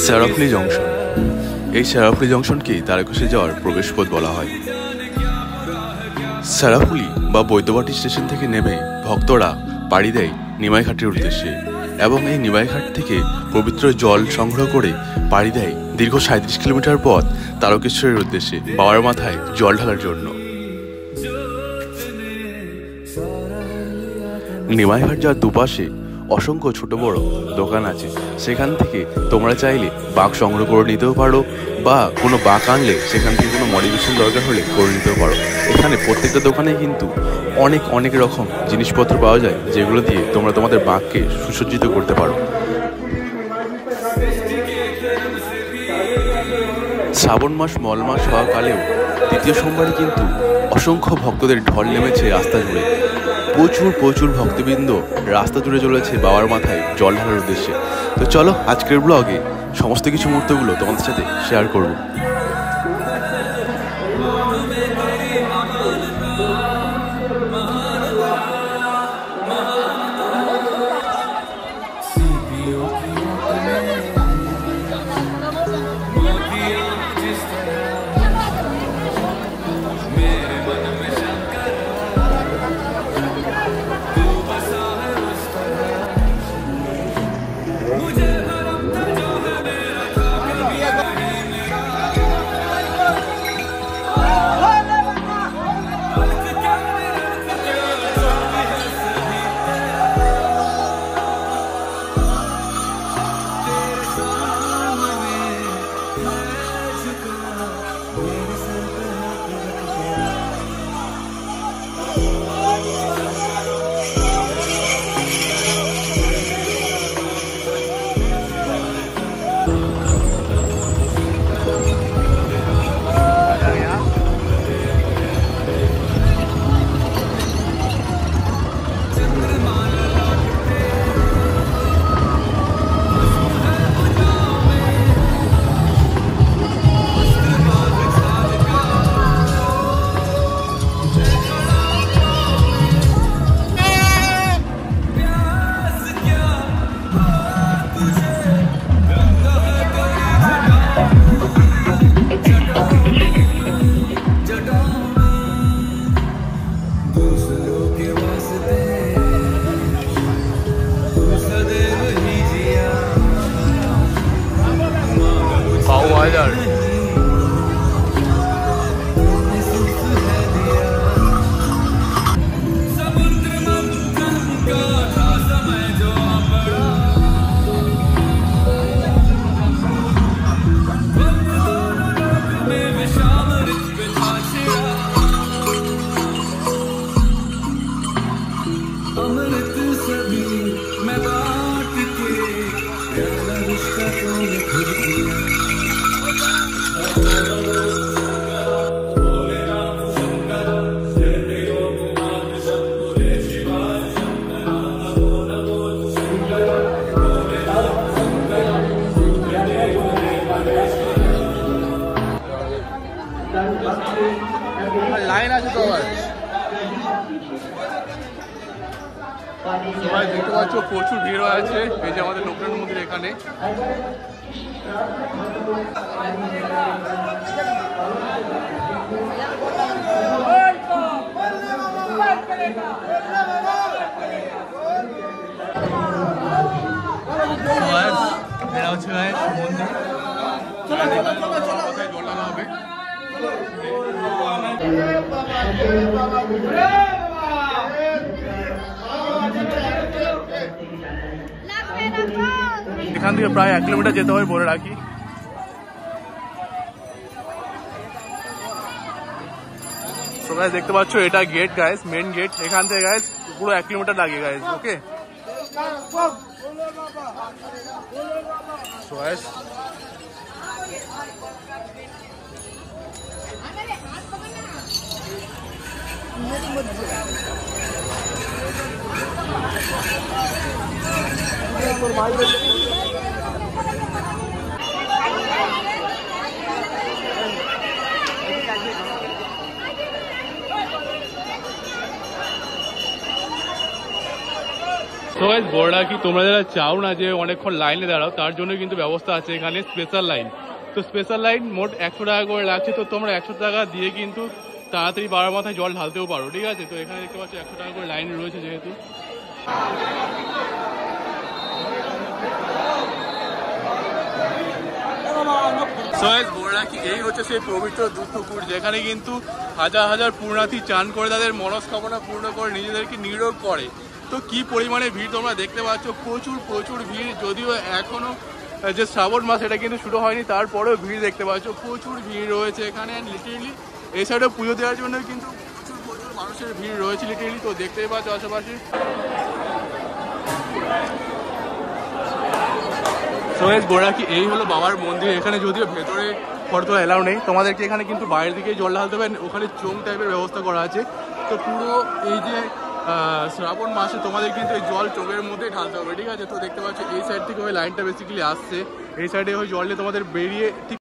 শেরাফুলি junction. এই শেরাফুলি জংশনকেই তারকেশ্বর যাওয়ার প্রবেশপথ বলা হয়। শেরাফুলি বা বৈদ্যবাটি স্টেশন থেকে নেমে ভক্তরা পাড়ি দেয় নিমাইঘাটের উদ্দেশ্যে এবং এই নিমাইঘাট থেকে পবিত্র জল সংগ্রহ করে পাড়ি দেয় দীর্ঘ 37 কিলোমিটার পথ তারকেশ্বরের উদ্দেশ্যে বাবার মাথায় জল ঢালার জন্য। নিমাইঘাট যাওয়ার দুপাশে অসংখ্য ছোট বড় দোকান আছে, সেখান থেকে তোমরা চাইলে বাঁক সংগ্রহ করে নিতেও পারো বা কোনো বাঁক আনলে সেখান থেকে কোনো মডিফিকেশন দরকার হলে করে নিতেও পারো। এখানে প্রত্যেকটা দোকানে কিন্তু অনেক রকম জিনিসপত্র পাওয়া যায়, যেগুলো দিয়ে তোমরা তোমাদের বাঁককে সুসজ্জিত করতে পারো। শ্রাবণ মাস মল মাস হওয়া কালেও দ্বিতীয় সোমবারে কিন্তু অসংখ্য ভক্তদের ঢল নেমেছে রাস্তা জুড়ে। প্রচুর ভক্তবৃন্দ রাস্তা জুড়ে চলেছে বাবার মাথায় জল ঢালার উদ্দেশ্যে। তো চলো আজকের ব্লগে সমস্ত কিছু মুহূর্তগুলো তোমাদের সাথে শেয়ার করব। লাইন আছে তো আবার সবাই দেখতে পাচ্ছ, প্রচুর ভিড় আছে। এই যে আমাদের লোকনাথ মন্দির এখানে এটা হচ্ছে মন্দির, জল ঢালা হবে। এখান থেকে প্রায় 1 কিলোমিটার যেতে হবে বলে রাখি। তো গাইস দেখতে পাচ্ছ এটা গেট গাইস, মেন গেট। এখান থেকে গাইস পুরো 1 কিলোমিটার লাগে guys. Okay so guys so guys বড়রা কি তোমরা যারা চাও না যে অনেকক্ষণ লাইনে দাঁড়াও, তার জন্য কিন্তু ব্যবস্থা আছে এখানে স্পেশাল লাইন। তো স্পেশাল লাইন মোট 100 টাকা করে লাগছে। তো তোমরা 100 টাকা দিয়ে কিন্তু তাড়াতাড়ি বাবার মাথায় জল ঢালতেও পারো, ঠিক আছে। তো এখানে দেখতে পাচ্ছ 100 টাকা করে লাইন রয়েছে যেহেতু। এই হচ্ছে সেই পবিত্র দুধপুকুর, যেখানে কিন্তু হাজার হাজার পুণ্যার্থী চান করে তাদের মনস্কামনা পূর্ণ করে নিজেদেরকে নিরোগ করে। তো কি পরিমাণে ভিড় তোমরা দেখতে পাচ্ছ, প্রচুর প্রচুর ভিড়। যদিও এখনো যে শ্রাবণ মাস এটা কিন্তু শুরু হয়নি, তারপরেও ভিড় দেখতে পাচ্ছ, প্রচুর ভিড় রয়েছে এখানে। লিটারেলি এই সাইডে পুজো দেওয়ার জন্য কিন্তু প্রচুর প্রচুর মানুষের ভিড় রয়েছে লিটারেলি। তো দেখতেই পাচ্ছ আশেপাশে। গোড়া কি এই হলো বাবার মন্দির। এখানে যদিও ভেতরে ফটো এলাও নেই, তোমাদেরকে এখানে কিন্তু বাইরের দিকে জল ঢালতে হবে। ওখানে চোং টাইপের ব্যবস্থা করা আছে। তো পুরো এই যে শ্রাবণ মাসে তোমাদের কিন্তু এই জল চোখের মধ্যেই ঢালতে হবে, ঠিক আছে। তো দেখতে পাচ্ছ এই সাইড থেকে ওই লাইনটা বেসিক্যালি আসছে, এই সাইডে ওই জল নিয়ে তোমাদের বেরিয়ে ঠিক